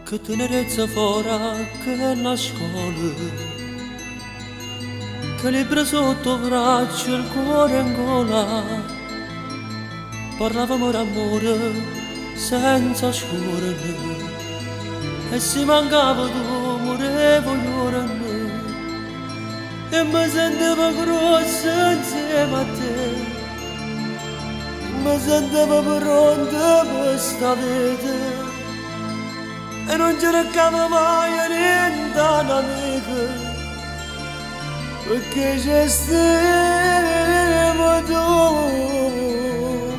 Che tenerezza fora che è la scuola, che libro sotto braccio il cuore in gola, parlavamo d'amore senza scuole, e si mancava d'amore voglione, e mi sentivo grossa insieme a te, mi sentivo pronta per sta vita. E non cercavo mai niente un'amica, perché c'è stiamo tu.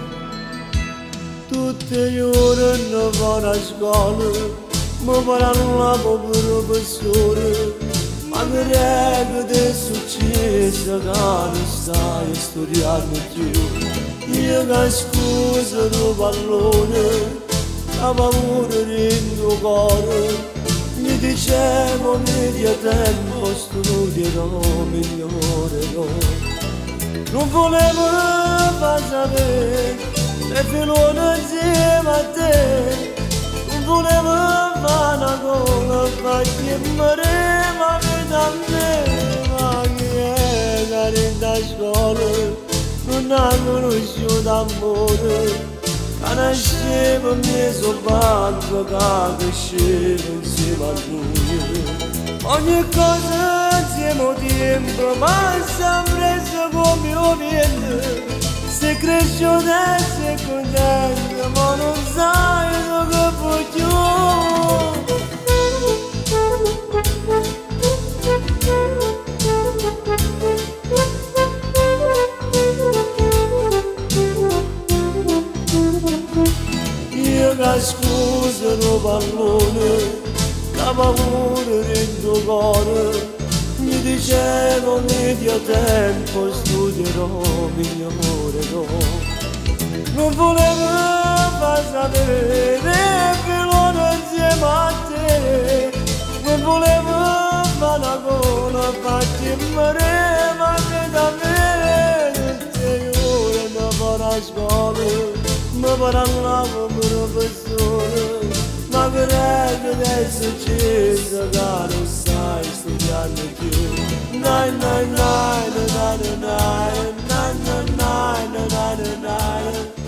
Tutte le ore non vado a scuola, mi parlavo per professore, ma mi rego di successo che non stai studiando più. Io che scusa il pallone, la paura nel mio cuore, mi dicevo medio tempo studierò, migliorerò. Non volevo far sapere le filone insieme a te, non volevo fare una cosa per chiamare ma vita a me, ma chi è che da scuola non ha conosciuto amore. Nascevo mi sobbato che crescevo insieme a lui. Ogni cosa insieme a tempo, ma sempre come io viene. Se cresce adesso è contento, ma non sai dove voglio. Che scusa il pallone, che paura nel tuo cuore, mi dicevo medio tempo studierò, migliorerò. Non volevo far sapere che loro insieme a te, non volevo fare una cosa per chiamare, ma che da me tutte le ore non vado a scuola. Mi parlavo professore, ma credo che è successo che non stai studiando più. Nai nai nai nai nai nai nai nai nai nai nai.